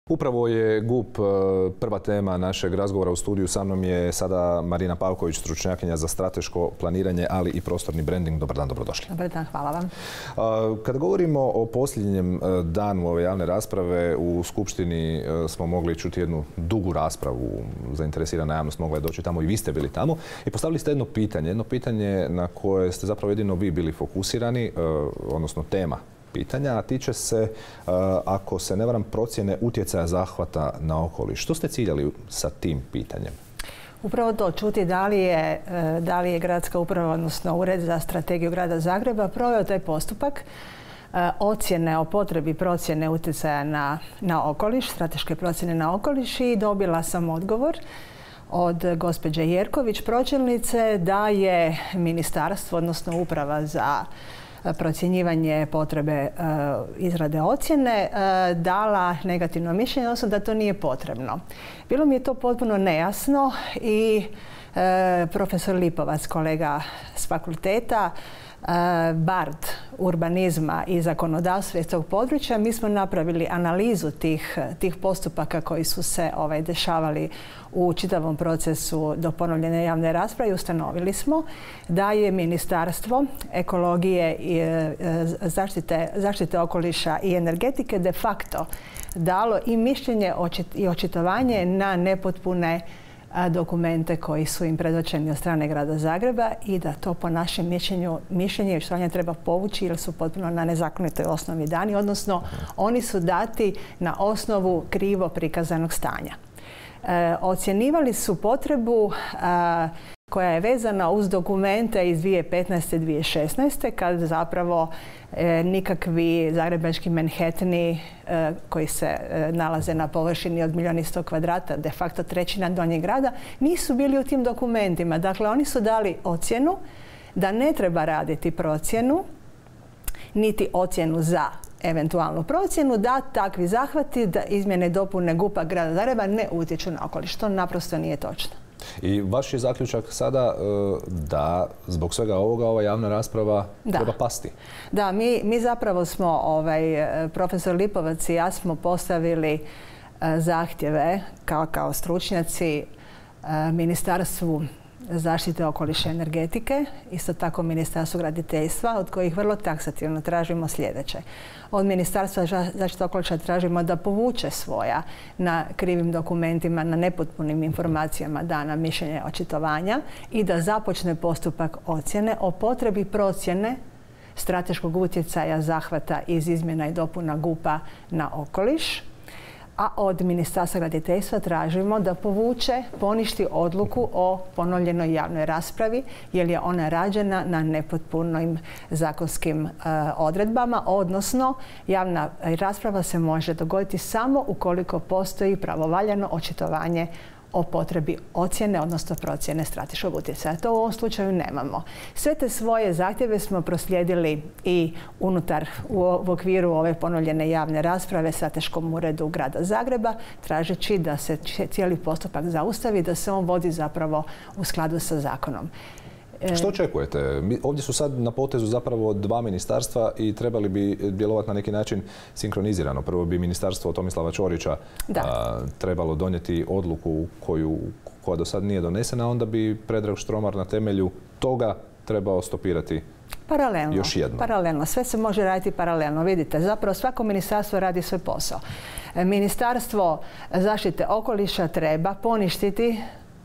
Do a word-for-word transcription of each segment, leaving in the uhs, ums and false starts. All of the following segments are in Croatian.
Upravo je G U P prva tema našeg razgovora u studiju. Sa mnom je sada Marina Pavković, stručnjakinja za strateško planiranje, ali i prostorni branding. Dobar dan, dobrodošli. Dobar dan, hvala vam. Kada govorimo o posljednjem danu ove javne rasprave, u Skupštini smo mogli čuti jednu dugu raspravu. Zainteresirana javnost mogla je doći tamo i vi ste bili tamo. I postavili ste jedno pitanje, jedno pitanje na koje ste zapravo jedino vi bili fokusirani, odnosno tema pitanja, a tiče se, ako se ne varam, procjene utjecaja zahvata na okoliš. Što ste ciljali sa tim pitanjem? Upravo to, čuti da li je, da li je gradska uprava, odnosno Ured za strategiju grada Zagreba, proveo taj postupak ocjene o potrebi procjene utjecaja na, na okoliš, strateške procjene na okoliš, i dobila sam odgovor od gospođe Jerković, pročelnice, da je ministarstvo, odnosno uprava za procjenjivanje potrebe izrade ocjene dala negativno mišljenje, odnosno da to nije potrebno. Bilo mi je to potpuno nejasno i profesor Lipovac, kolega s fakulteta, bard urbanizma i zakonodavstva iz tog područja, mi smo napravili analizu tih, tih postupaka koji su se ovaj, dešavali u čitavom procesu do ponovljene javne rasprave i ustanovili smo da je Ministarstvo ekologije i zaštite, zaštite okoliša i energetike de facto dalo i mišljenje i očitovanje na nepotpune dokumente koji su im predočeni od strane grada Zagreba i da to po našem mišljenju, mišljenje i očitovanje treba povući jer su potpuno na nezakonitoj osnovi dani, odnosno oni su dati na osnovu krivo prikazanog stanja. E, ocjenjivali su potrebu a, koja je vezana uz dokumente iz dvije tisuće petnaeste. dvije tisuće šesnaeste. kad zapravo e, nikakvi zagrebački Manhattani e, koji se e, nalaze na površini od milijun i sto kvadrata, de facto trećina donjeg grada, nisu bili u tim dokumentima. Dakle, oni su dali ocjenu da ne treba raditi procjenu, niti ocjenu za eventualnu procjenu, da takvi zahvati, da izmjene i dopune G U P-a grada Zagreba ne utječu na okoliš. To naprosto nije točno. I vaš je zaključak sada da zbog svega ovoga ova javna rasprava da. treba pasti? Da, mi, mi zapravo smo, ovaj, profesor Lipovac i ja smo postavili zahtjeve kao, kao stručnjaci Ministarstvu zaštite okoliša i energetike, isto tako Ministarstvu graditeljstva, od kojih vrlo taksativno tražimo sljedeće. Od Ministarstva zaštite okoliša tražimo da povuče svoja na krivim dokumentima, na nepotpunim informacijama dana mišljenje očitovanja i da započne postupak ocjene o potrebi procjene strateškog utjecaja zahvata iz izmjena i dopuna G U P-a na okoliš. A od Ministarstva graditeljstva tražimo da povuče, poništi odluku o ponovljenoj javnoj raspravi jer je ona rađena na nepotpunim zakonskim uh, odredbama, odnosno javna rasprava se može dogoditi samo ukoliko postoji pravovaljano očitovanje o potrebi ocjene, odnosno procjene strateškog utjecaja. To u ovom slučaju nemamo. Sve te svoje zahtjeve smo proslijedili i unutar u, u okviru ove ponovljene javne rasprave Strateškom uredu grada Zagreba, tražeći da se cijeli postupak zaustavi, da se on vodi zapravo u skladu sa zakonom. Što očekujete? Ovdje su sad na potezu zapravo dva ministarstva i trebali bi djelovati na neki način sinkronizirano. Prvo bi ministarstvo Tomislava Ćorića a, trebalo donijeti odluku koju, koja do sad nije donesena, a onda bi Predrag Štromar na temelju toga trebao stopirati paralelno, još jedno. Paralelno. Sve se može raditi paralelno. Vidite, zapravo svako ministarstvo radi svoj posao. Ministarstvo zaštite okoliša treba poništiti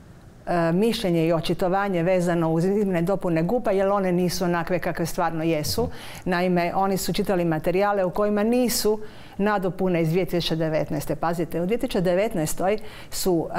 mišljenje i očitovanje vezano uz izmjene dopune G U P-a jer one nisu onakve kakve stvarno jesu. Naime, oni su čitali materijale u kojima nisu nadopune iz dvije tisuće devetnaeste. Pazite, u dvije tisuće devetnaestoj su uh,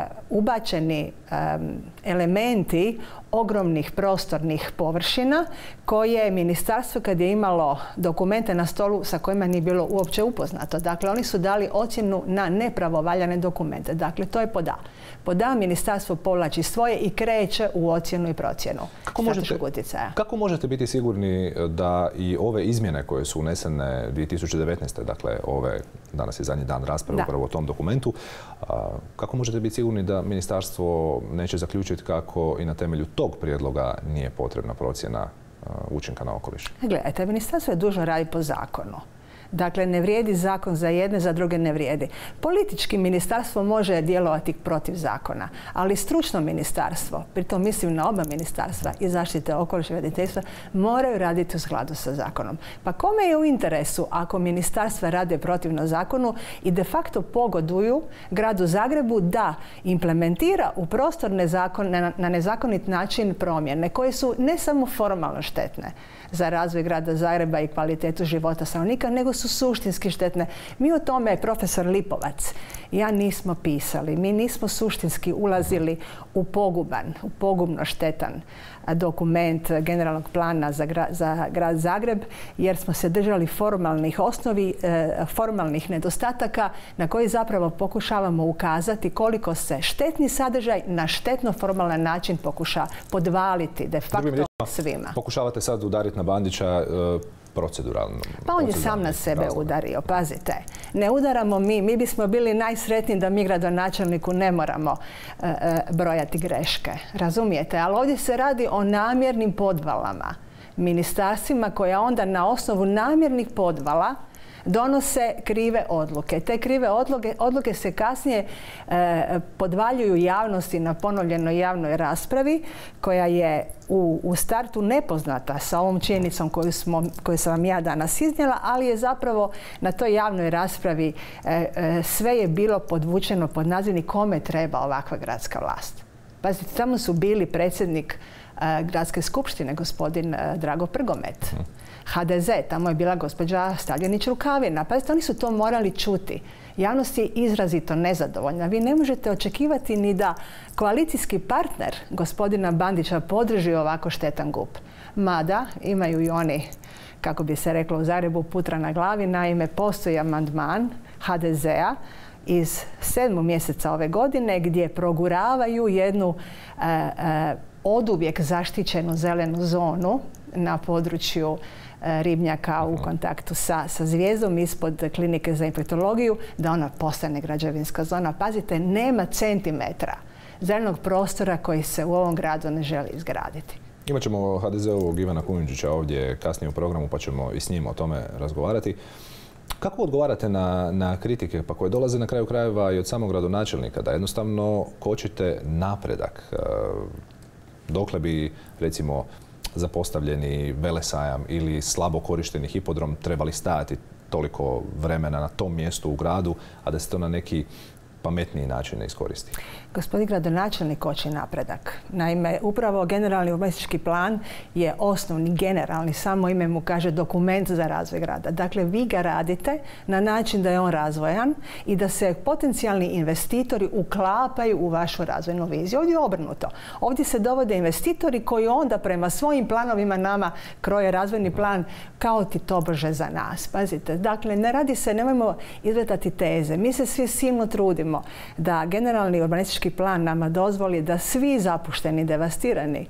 ubačeni um, elementi ogromnih prostornih površina koje ministarstvo kad je imalo dokumente na stolu sa kojima nije bilo uopće upoznato. Dakle, oni su dali ocjenu na nepravovaljane dokumente. Dakle, to je pod A. Pod A ministarstvo povlači svoje i kreće u ocjenu i procjenu strateškog utjecaja. Kako možete biti sigurni da i ove izmjene koje su unesene dvije tisuće devetnaeste. dakle ove, danas je zadnji dan rasprave upravo o tom dokumentu, kako možete biti sigurni da ministarstvo neće zaključiti kako i na temelju tog prijedloga nije potrebna procjena učinka na okoliš? Gledajte, ministarstvo je dužno raditi po zakonu. Dakle, ne vrijedi zakon za jedne, za druge ne vrijedi. Politički ministarstvo može djelovati protiv zakona, ali stručno ministarstvo, pritom mislim na oba ministarstva i zaštite okoliša i graditeljstva, moraju raditi u skladu sa zakonom. Pa kome je u interesu ako ministarstva rade protivno zakonu i de facto pogoduju gradu Zagrebu da implementira u prostor nezakon, na, na nezakonit način promjene koje su ne samo formalno štetne za razvoj grada Zagreba i kvalitetu života stanovnika, nego su suštinski štetne. Mi o tome, profesor Lipovac, ja nismo pisali, mi nismo suštinski ulazili u poguban, u pogubno štetan dokument generalnog plana za, gra, za grad Zagreb, jer smo se držali formalnih osnovi, e, formalnih nedostataka na koji zapravo pokušavamo ukazati koliko se štetni sadržaj na štetno formalan način pokuša podvaliti de facto svima. Pokušavate sad udariti na Bandića e, proceduralno. Pa on je sam na sebe razloga. udario, pazite. Ne udaramo mi, mi bismo bili najsretniji da mi gradonačelniku ne moramo e, e, brojati greške. Razumijete? Ali ovdje se radi o namjernim podvalama. Ministarstvima koja onda na osnovu namjernih podvala donose krive odluke. Te krive odluke, odluke se kasnije e, podvaljuju javnosti na ponovljenoj javnoj raspravi koja je u, u startu nepoznata sa ovom činjenicom koju, smo, koju sam vam ja danas iznijela, ali je zapravo na toj javnoj raspravi e, e, sve je bilo podvučeno pod nazivnik kome treba ovakva gradska vlast. Pazite, tamo su bili predsjednik e, gradske skupštine, gospodin e, Drago Prgomet. ha de ze, tamo je bila gospođa Stavljenić-Rukavina. Pazite, oni su to morali čuti. Javnost je izrazito nezadovoljna. Vi ne možete očekivati ni da koalicijski partner gospodina Bandića podrži ovako štetan G U P. Mada imaju i oni, kako bi se reklo u Zagrebu, putra na glavi. Naime, postoji amandman ha de zea iz sedmog mjeseca ove godine gdje proguravaju jednu e, e, oduvijek zaštićenu zelenu zonu na području Ribnjaka u kontaktu sa, sa Zvijezdom ispod klinike za infektologiju, da ona postane građevinska zona. Pazite, nema centimetra zelenog prostora koji se u ovom gradu ne želi izgraditi. Imat ćemo ha de zeovog Ivana Kujundžića ovdje kasnije u programu, pa ćemo i s njim o tome razgovarati. Kako odgovarate na, na kritike pa koje dolaze na kraju krajeva i od samog gradonačelnika da jednostavno kočite napredak? Dokle bi, recimo, zapostavljeni velesajam ili slabo korišteni hipodrom trebali stajati toliko vremena na tom mjestu u gradu, a da se to na neki pametniji način ne iskoristi? Gospodin gradonačelnik koči napredak. Naime, upravo generalni urbanistički plan je osnovni, generalni, samo ime mu kaže dokument za razvoj grada. Dakle, vi ga radite na način da je on razvojan i da se potencijalni investitori uklapaju u vašu razvojnu viziju. Ovdje je obrnuto. Ovdje se dovode investitori koji onda prema svojim planovima nama kroje razvojni plan kao ti tobože za nas. Pazite, dakle, ne radi se, nemojmo izvrtati teze. Mi se svi silno trudimo da generalni urbanistički plan nama dozvoli da svi zapušteni, devastirani,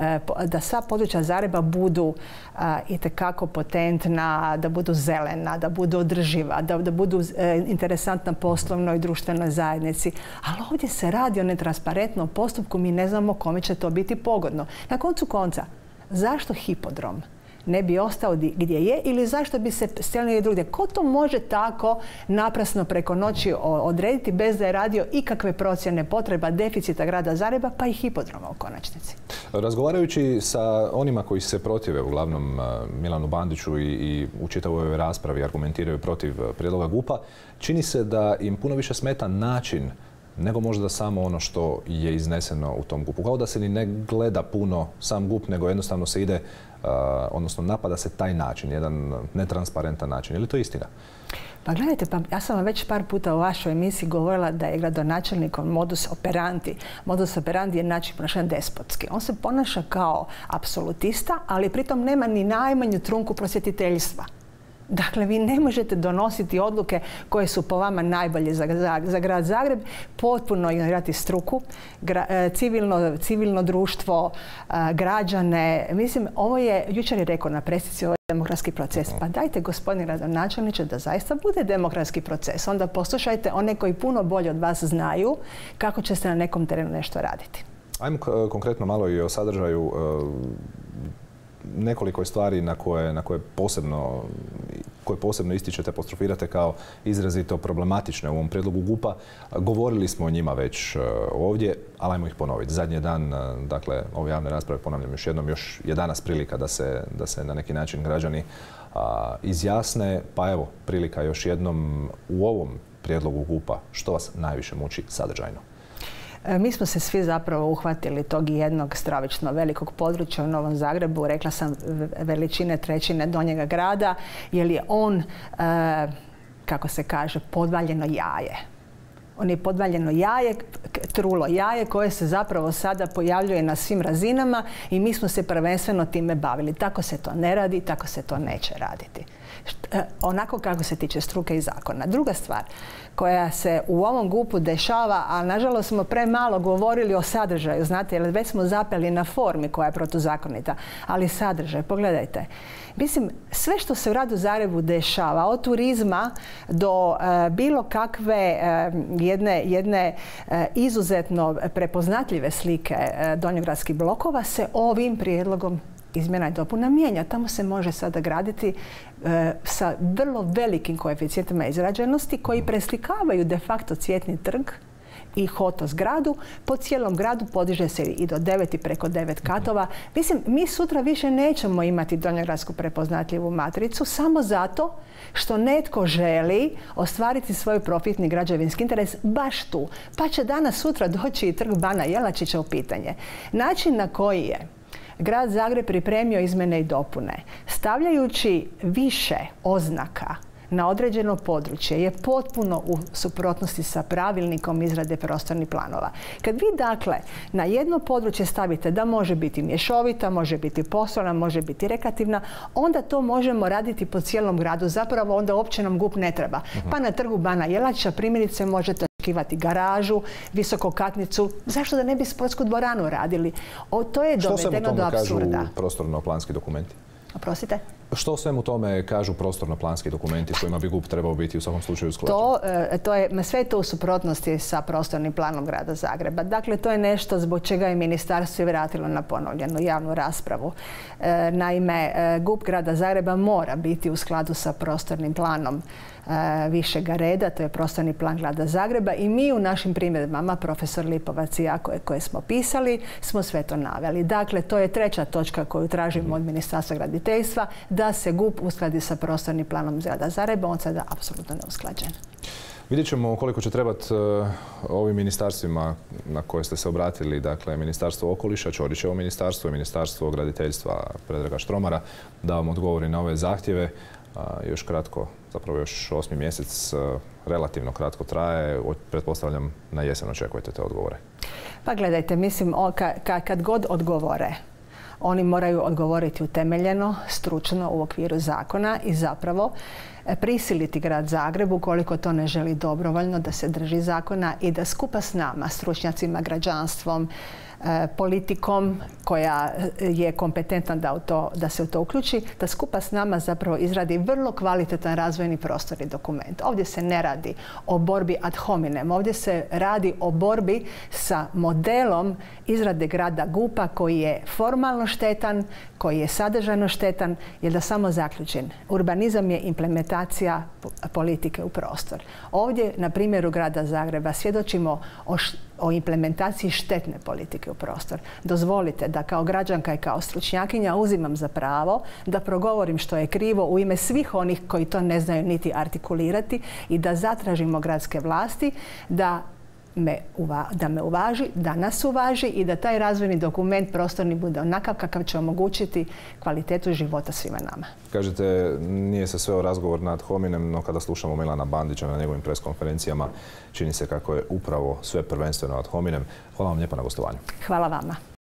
da sva područja Zagreba budu itekako potentna, da budu zelena, da budu održiva, da, da budu interesantna poslovnoj i društvenoj zajednici. Ali ovdje se radi o netransparentnom postupku, mi ne znamo kome će to biti pogodno. Na koncu konca, zašto hipodrom ne bi ostao gdje je ili zašto bi se selili drugdje? Ko to može tako naprasno preko noći odrediti bez da je radio ikakve procjene potreba deficita grada Zagreba pa i hipodroma u konačnici? Razgovarajući sa onima koji se protive, uglavnom Milanu Bandiću i, i u čitavoj ovoj raspravi argumentiraju protiv prijedloga G U P-a, čini se da im puno više smeta način nego možda samo ono što je izneseno u tom G U P-u. Kao da se ni ne gleda puno sam G U P, nego jednostavno se ide, uh, odnosno napada se taj način, jedan netransparentan način. Je li to istina? Pa gledajte, pa ja sam vam već par puta u vašoj emisiji govorila da je gradonačelnikov modus operandi. Modus operandi je način ponašanja despotski. On se ponaša kao apsolutista, ali pritom nema ni najmanju trunku prosvjetiteljstva. Dakle, vi ne možete donositi odluke koje su po vama najbolje za, za, za grad Zagreb, potpuno ignorirati struku, gra, civilno, civilno društvo, građane. Mislim, ovo je, jučer je rekao na presici, ovo je demokratski proces. Pa dajte, gospodine gradonačelniče, da zaista bude demokratski proces. Onda poslušajte one koji puno bolje od vas znaju kako će se na nekom terenu nešto raditi. Ajmo konkretno malo i o sadržaju. Nekoliko je stvari na koje, na koje posebno koje posebno ističete, apostrofirate kao izrazito problematične u ovom prijedlogu GUP-a. Govorili smo o njima već ovdje, ali ajmo ih ponoviti. Zadnji je dan, dakle, ove javne rasprave, ponavljam još jednom, još je danas prilika da se, da se na neki način građani a, izjasne. Pa evo, prilika još jednom u ovom prijedlogu GUP-a. Što vas najviše muči sadržajno? Mi smo se svi zapravo uhvatili tog jednog stravično velikog područja u Novom Zagrebu, rekla sam veličine trećine Donjega grada, jer je on, kako se kaže, podvaljeno jaje. On je podvaljeno jaje, trulo jaje koje se zapravo sada pojavljuje na svim razinama i mi smo se prvenstveno time bavili. Tako se to ne radi, tako se to neće raditi. Onako kako se tiče struke i zakona. Druga stvar koja se u ovom GUP-u dešava, a nažalost smo premalo govorili o sadržaju, znate, jer već smo zapeli na formi koja je protuzakonita, ali sadržaj, pogledajte. Mislim, sve što se u gradu Zagrebu dešava, od turizma do e, bilo kakve e, jedne, jedne e, izuzetno prepoznatljive slike e, donjogradskih blokova se ovim prijedlogom izmjena i dopuna mijenja. Tamo se može sada graditi e, sa vrlo velikim koeficijentima izrađenosti koji preslikavaju de facto Cvjetni trg i Hoto zgradu. Po cijelom gradu podiže se i do devet i preko devet katova. Mislim, mi sutra više nećemo imati donjogradsku prepoznatljivu matricu samo zato što netko želi ostvariti svoj profitni građevinski interes baš tu. Pa će danas sutra doći i trg Bana Jelačića u pitanje. Način na koji je Grad Zagreb pripremio izmjene i dopune, stavljajući više oznaka na određeno područje, je potpuno u suprotnosti sa pravilnikom izrade prostornih planova. Kad vi, dakle, na jedno područje stavite da može biti mješovita, može biti poslovna, može biti rekreativna, onda to možemo raditi po cijelom gradu. Zapravo onda uopće nam GUP ne treba. Pa na trgu Bana Jelačića primjerice možete očekivati garažu, visokokatnicu. Zašto da ne bi sportsku dvoranu radili? O, to je dovedeno do apsurda. Što svemu tome kažu prostorno-planski dokumenti? Oprostite? Što svemu tome kažu prostorno-planski dokumenti s kojima bi GUP trebao biti u svakom slučaju usklađen? To, to je, sve je to u suprotnosti sa prostornim planom Grada Zagreba. Dakle, to je nešto zbog čega je ministarstvo vratilo na ponovljenu javnu raspravu. E, naime, GUP Grada Zagreba mora biti u skladu sa prostornim planom e, višega reda, to je prostorni plan Grada Zagreba, i mi u našim primjedbama, profesor Lipovac i ja, koje, koje smo pisali, smo sve to naveli. Dakle, to je treća točka koju tražimo od Ministarstva graditeljstva, da se GUP uskladi sa prostornim planom Grada Zagreba. On sada apsolutno neusklađen. Vidjet ćemo koliko će trebati uh, ovim ministarstvima na koje ste se obratili, dakle Ministarstvo okoliša, Ćorićevo ministarstvo i Ministarstvo graditeljstva Predraga Štromara, da vam odgovori na ove zahtjeve. Uh, još kratko, zapravo još osmi mjesec, uh, relativno kratko traje. Pretpostavljam na jesen očekujete te odgovore. Pa gledajte, mislim, o, ka, ka, kad god odgovore, oni moraju odgovoriti utemeljeno, stručno u okviru zakona i zapravo prisiliti Grad Zagreb, ukoliko to ne želi dobrovoljno, da se drži zakona i da skupa s nama, stručnjacima, građanstvom, politikom koja je kompetentna da, u to, da se u to uključi, da skupa s nama zapravo izradi vrlo kvalitetan razvojni prostorni dokument. Ovdje se ne radi o borbi ad hominem, ovdje se radi o borbi sa modelom izrade grada GUP-a koji je formalno štetan, koji je sadržajno štetan, jer da samo zaključim, urbanizam je implementacija politike u prostor. Ovdje, na primjeru Grada Zagreba, svjedočimo o o implementaciji štetne politike u prostor. Dozvolite da kao građanka i kao stručnjakinja uzimam za pravo da progovorim što je krivo u ime svih onih koji to ne znaju niti artikulirati i da zatražimo gradske vlasti da me, uva, da me uvaži, da nas uvaži i da taj razvojni dokument prostorni bude onakav kakav će omogućiti kvalitetu života svima nama. Kažete, nije se sveo razgovor nad hominem, no kada slušamo Milana Bandića na njegovim preskonferencijama, čini se kako je upravo sve prvenstveno ad hominem. Hvala vam lijepa na gostovanju. Hvala vama.